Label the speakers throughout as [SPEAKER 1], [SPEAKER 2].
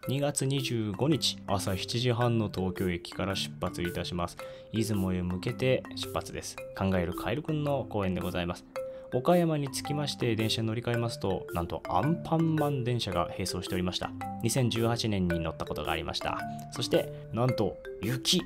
[SPEAKER 1] 2月25日朝7時半の東京駅から出発いたします。出雲へ向けて出発です。考えるカエルくんの公演でございます。岡山に着きまして電車に乗り換えますと、なんとアンパンマン電車が並走しておりました。2018年に乗ったことがありました。そしてなんと雪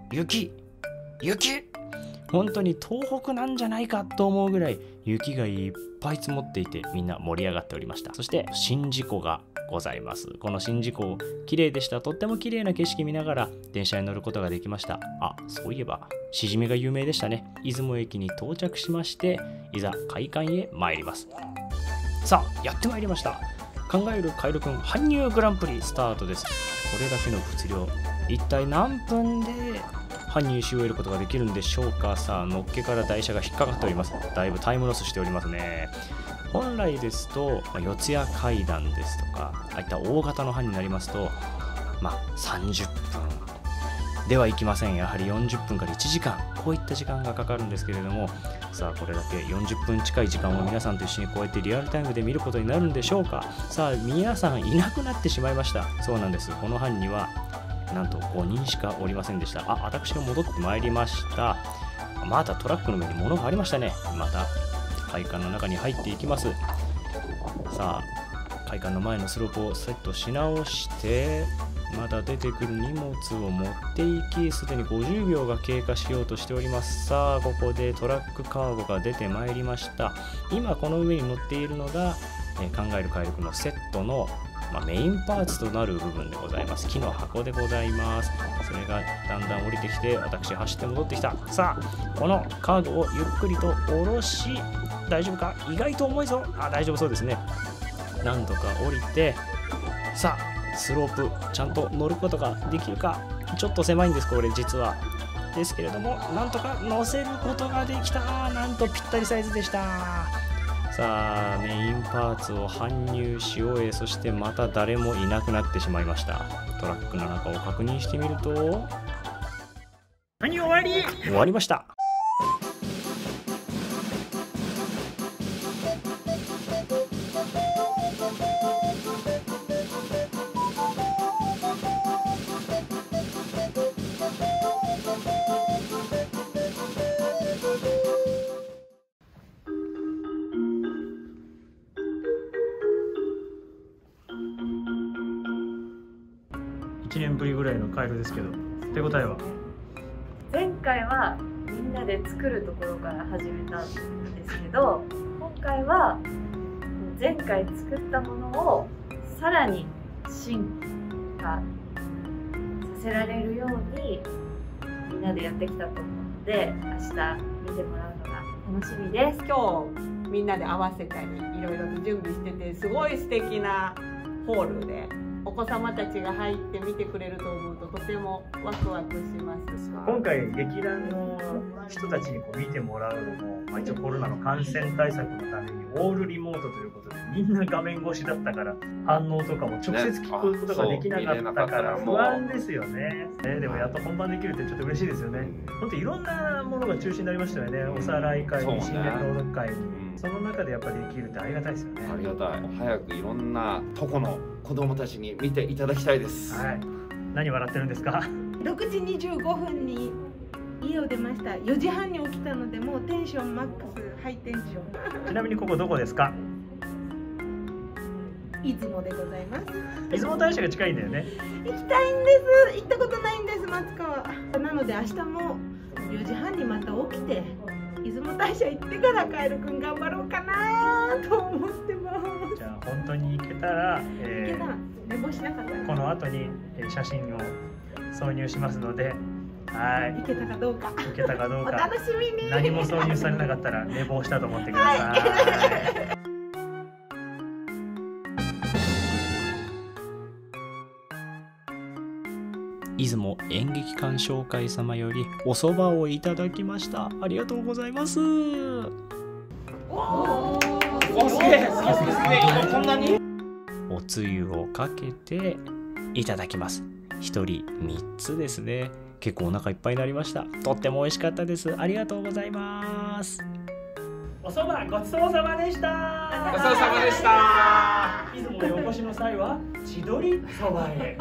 [SPEAKER 1] 本当に東北なんじゃないかと思うぐらい雪がいっぱい積もっていて、みんな盛り上がっておりました。そして宍道湖がございます。この宍道湖綺麗でした。とっても綺麗な景色見ながら電車に乗ることができました。そういえばしじみが有名でしたね。出雲駅に到着しまして、いざ会館へ参ります。さあやってまいりました。考えるカエルくん搬入グランプリスタートです。これだけの物量、一体何分で搬入し終えることができるんでしょうか。さあのっけから台車が引っかかっております。だいぶタイムロスしておりますね。本来ですと、四谷階段ですとか、ああいった大型の班になりますと、30分ではいきません。やはり40分から1時間、こういった時間がかかるんですけれども、さあこれだけ40分近い時間を皆さんと一緒にこうやってリアルタイムで見ることになるんでしょうか。さあ皆さんいなくなってしまいました。そうなんです。この班にはなんと5人しかおりませんでした。私が戻ってまいりました。まだトラックの上に物がありましたね。また会館の中に入っていきます。さあ会館の前のスロープをセットし直して、まだ出てくる荷物を持っていき、すでに50秒が経過しようとしております。さあここでトラックカーゴが出てまいりました。今この上に乗っているのが、考えるカエルくんのセットのメインパーツとなる部分でございます。木の箱でございます。それがだんだん降りてきて、私走って戻ってきた。さあこのカードをゆっくりと下ろし、大丈夫か、意外と重いぞ。大丈夫そうですね。何度か降りて、さあスロープちゃんと乗ることができるか。ちょっと狭いんです、これ実は。ですけれどもなんとか乗せることができた。なんとぴったりサイズでした。さあメインパーツを搬入し終え、そしてまた誰もいなくなってしまいました。トラックの中を確認してみると、搬入終わりました。1年ぶりぐらいのカエルですけど、手応えは？
[SPEAKER 2] 前回はみんなで作るところから始めたんですけど、今回は前回作ったものをさらに進化させられるようにみんなでやってきたと思うので、明日見てもらうのが楽しみです。
[SPEAKER 3] 今日みんなで合わせたりいろいろと準備してて、すごい素敵なホールでお子様たちが入って見てくれると思うと、とてもワクワクします。
[SPEAKER 4] 今回劇団の人たちに見てもらうのも、一応コロナの感染対策のためにオールリモートということで、みんな画面越しだったから反応とかも直接聞くことができなかったから不安ですよね。でもやっと本番できるってちょっと嬉しいですよね。本当いろんなものが中止になりましたよね。おさらい会に、新年朗読会に、その中でやっぱりできるってありがたいですよね。
[SPEAKER 5] ありがたい。早くいろんなとこの子供たちに見ていただきたいです。
[SPEAKER 4] はい。何笑ってるんですか
[SPEAKER 6] ？6時25分に家を出ました。4時半に起きたので、もうテンションマックス、ハイテンション。
[SPEAKER 4] ちなみにここどこですか？
[SPEAKER 6] 出雲でございます。
[SPEAKER 4] 出雲大社が近いんだよね。
[SPEAKER 6] 行きたいんです。行ったことないんです、松川。なので明日も4時半にまた起きて出雲大社行ってからカエルくん頑張ろうかなと思ってます。
[SPEAKER 4] じゃあ本当に行けたら、
[SPEAKER 6] 寝坊しなかったら
[SPEAKER 4] この後に写真を挿入しますので、はい。
[SPEAKER 6] 行けたかどうか。
[SPEAKER 4] 行けたかどうか。
[SPEAKER 6] お楽しみに。
[SPEAKER 4] 何も挿入されなかったら寝坊したと思ってください。はい。
[SPEAKER 1] 出雲演劇鑑賞会様よりお蕎麦をいただきました。ありがとうございます。
[SPEAKER 5] おすげえこんなに
[SPEAKER 1] おつゆをかけていただきます。1人3つですね。結構お腹いっぱいになりました。とっても美味しかったです。ありがとうございます。
[SPEAKER 4] お蕎麦ごちそうさまでした。
[SPEAKER 5] ごちそうさまでした。
[SPEAKER 4] 出雲にお越しの際は千鳥沢へ。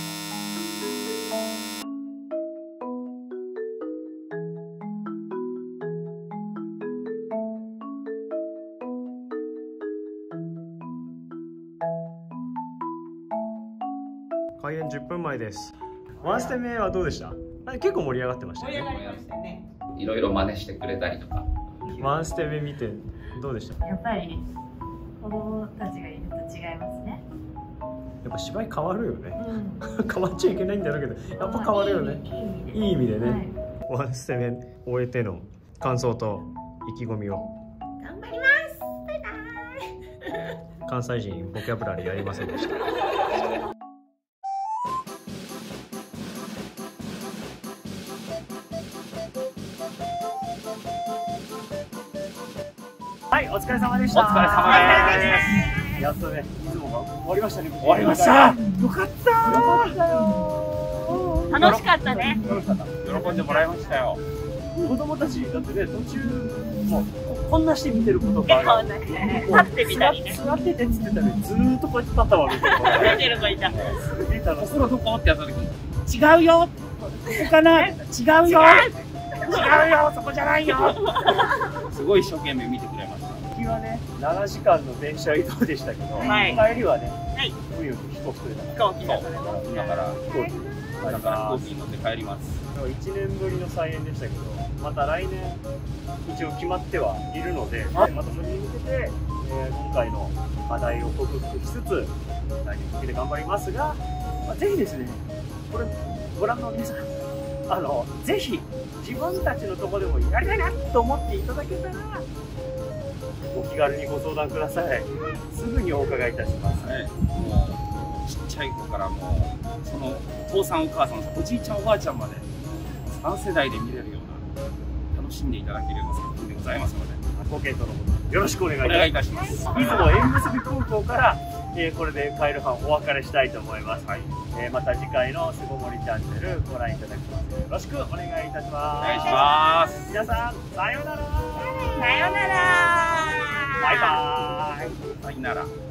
[SPEAKER 1] 開演10分前です。ワンステ目はどうでした？結構盛り上がってましたよね。
[SPEAKER 3] 盛り上がりましたね。
[SPEAKER 5] いろいろ真似してくれたりとか。
[SPEAKER 1] ワンステ目見てどうでした？
[SPEAKER 2] やっぱり子供たちがいると違いますね。
[SPEAKER 1] やっぱ芝居変わるよね。
[SPEAKER 2] うん、
[SPEAKER 1] 変わっちゃいけないんだろうけど、やっぱ変わるよね。いい意味でね。
[SPEAKER 2] はい、
[SPEAKER 1] ワンステ目終えての感想と意気込みを。
[SPEAKER 6] 頑張りますバイバイ。
[SPEAKER 1] 関西人ボキャブラリーやりませんでした。
[SPEAKER 4] はい、お疲れ様でした。
[SPEAKER 5] お疲れ様です。
[SPEAKER 4] やっとね、出雲が終わりましたね。
[SPEAKER 5] 終わりました。
[SPEAKER 4] よかったよ。
[SPEAKER 2] 楽しかったね。
[SPEAKER 4] 楽しかった。
[SPEAKER 5] 喜んでもらいましたよ。
[SPEAKER 4] 子供たちだってね、途中もうこんなして見てることがある。
[SPEAKER 2] 立ってみたりね。
[SPEAKER 4] 座っててっつってたのにずーっとこうやって立ったわ見てるから。
[SPEAKER 2] 見てる子いた。
[SPEAKER 4] すげえ楽しい。
[SPEAKER 5] 心どこってやった時に
[SPEAKER 4] 違うよ。ここかな。違うよ。違うよ。そこじゃないよ。
[SPEAKER 5] すごい一生懸命見てくれました。
[SPEAKER 4] 行きはね、7時間の電車移動でしたけど、
[SPEAKER 2] はい
[SPEAKER 4] 帰りはね、
[SPEAKER 2] はい
[SPEAKER 4] 運よく飛行機取れた。
[SPEAKER 2] 飛行機だ。
[SPEAKER 5] だから
[SPEAKER 4] 飛行機。
[SPEAKER 5] だから飛行機に乗って帰ります。
[SPEAKER 4] 1年ぶりの再演でしたけど、また来年一応決まってはいるので、またそれに向けて、今回の課題を克服しつつ来年に向けて頑張りますが、ぜひですね、これご覧の皆さん、ぜひ自分たちのところでもやりたいなと思っていただけたらお気軽にご相談ください。すぐにお伺いいたします。
[SPEAKER 5] はい、もうちっちゃい子からもうその父さんお母さん、おじいちゃんおばあちゃんまで3世代で見れるような楽しんでいただけるような作品でございますので、
[SPEAKER 4] ご検討のほどよろしくお願い
[SPEAKER 5] お願いい
[SPEAKER 4] いたします。
[SPEAKER 5] たします。
[SPEAKER 4] 出雲縁結び空港から、これでカエル班お別れしたいと思います。はい、また次回の巣ごもりチャンネルご覧いただきますよろしくお願いいたします。
[SPEAKER 5] お願いします。
[SPEAKER 4] 皆さんさようなら。
[SPEAKER 2] さよなら。
[SPEAKER 4] バイバーイ。
[SPEAKER 5] さよなら。